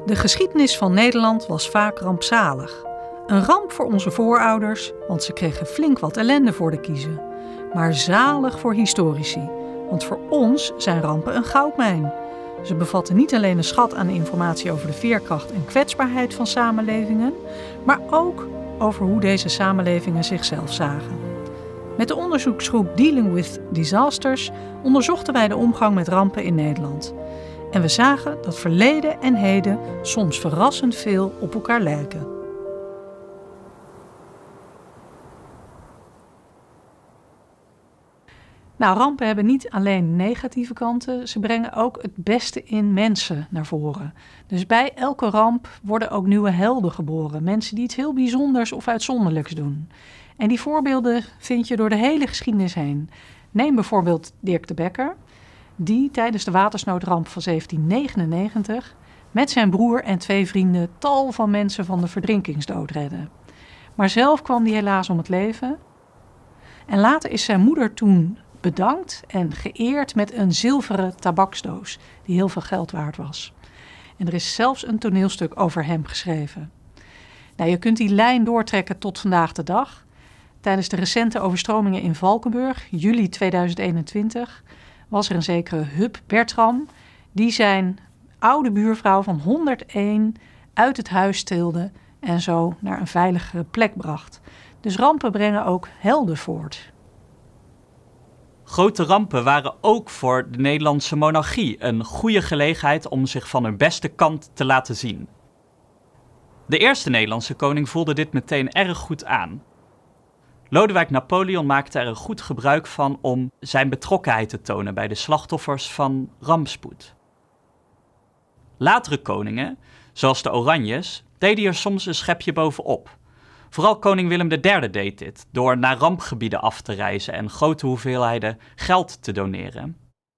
De geschiedenis van Nederland was vaak rampzalig. Een ramp voor onze voorouders, want ze kregen flink wat ellende voor de kiezen. Maar zalig voor historici, want voor ons zijn rampen een goudmijn. Ze bevatten niet alleen een schat aan informatie over de veerkracht en kwetsbaarheid van samenlevingen, maar ook over hoe deze samenlevingen zichzelf zagen. Met de onderzoeksgroep Dealing with Disasters onderzochten wij de omgang met rampen in Nederland. En we zagen dat verleden en heden soms verrassend veel op elkaar lijken. Nou, rampen hebben niet alleen negatieve kanten, ze brengen ook het beste in mensen naar voren. Dus bij elke ramp worden ook nieuwe helden geboren. Mensen die iets heel bijzonders of uitzonderlijks doen. En die voorbeelden vind je door de hele geschiedenis heen. Neem bijvoorbeeld Dirk de Bekker, die tijdens de watersnoodramp van 1799 met zijn broer en 2 vrienden tal van mensen van de verdrinkingsdood redde. Maar zelf kwam hij helaas om het leven. En later is zijn moeder toen bedankt en geëerd met een zilveren tabaksdoos die heel veel geld waard was. En er is zelfs een toneelstuk over hem geschreven. Nou, je kunt die lijn doortrekken tot vandaag de dag. Tijdens de recente overstromingen in Valkenburg, juli 2021, was er een zekere Huub Bertram die zijn oude buurvrouw van 101 uit het huis tilde en zo naar een veiligere plek bracht. Dus rampen brengen ook helden voort. Grote rampen waren ook voor de Nederlandse monarchie een goede gelegenheid om zich van hun beste kant te laten zien. De eerste Nederlandse koning voelde dit meteen erg goed aan. Lodewijk Napoleon maakte er een goed gebruik van om zijn betrokkenheid te tonen bij de slachtoffers van rampspoed. Latere koningen, zoals de Oranjes, deden er soms een schepje bovenop. Vooral koning Willem III deed dit, door naar rampgebieden af te reizen en grote hoeveelheden geld te doneren.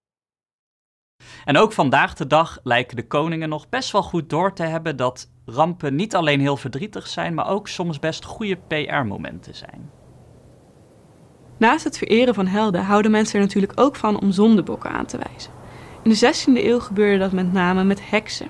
En ook vandaag de dag lijken de koningen nog best wel goed door te hebben dat rampen niet alleen heel verdrietig zijn, maar ook soms best goede PR-momenten zijn. Naast het vereren van helden houden mensen er natuurlijk ook van om zondebokken aan te wijzen. In de 16e eeuw gebeurde dat met name met heksen.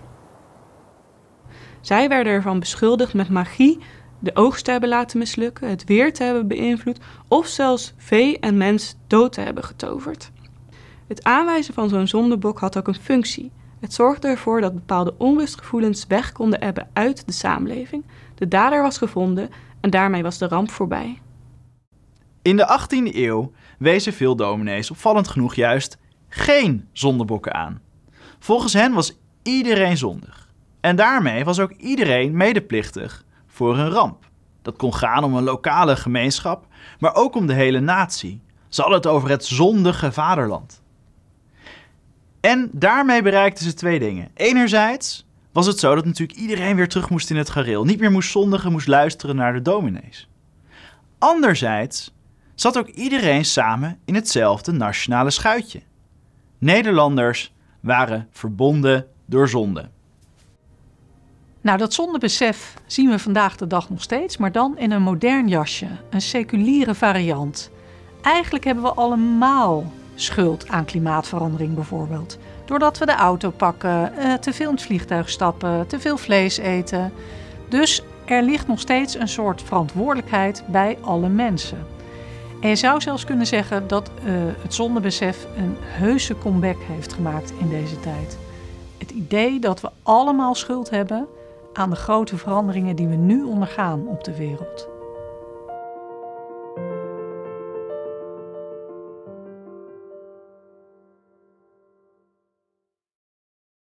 Zij werden ervan beschuldigd met magie de oogst te hebben laten mislukken, het weer te hebben beïnvloed of zelfs vee en mens dood te hebben getoverd. Het aanwijzen van zo'n zondebok had ook een functie. Het zorgde ervoor dat bepaalde onrustgevoelens weg konden ebben uit de samenleving. De dader was gevonden en daarmee was de ramp voorbij. In de 18e eeuw wezen veel dominees opvallend genoeg juist geen zondebokken aan. Volgens hen was iedereen zondig. En daarmee was ook iedereen medeplichtig voor een ramp. Dat kon gaan om een lokale gemeenschap, maar ook om de hele natie. Ze hadden het over het zondige vaderland. En daarmee bereikten ze 2 dingen. Enerzijds was het zo dat natuurlijk iedereen weer terug moest in het gareel. Niet meer moest zondigen, moest luisteren naar de dominees. Anderzijds zat ook iedereen samen in hetzelfde nationale schuitje. Nederlanders waren verbonden door zonde. Nou, dat zondebesef zien we vandaag de dag nog steeds, maar dan in een modern jasje, een seculiere variant. Eigenlijk hebben we allemaal schuld aan klimaatverandering bijvoorbeeld. Doordat we de auto pakken, te veel in het vliegtuig stappen, te veel vlees eten. Dus er ligt nog steeds een soort verantwoordelijkheid bij alle mensen. En je zou zelfs kunnen zeggen dat het zondebesef een heuse comeback heeft gemaakt in deze tijd. Het idee dat we allemaal schuld hebben aan de grote veranderingen die we nu ondergaan op de wereld.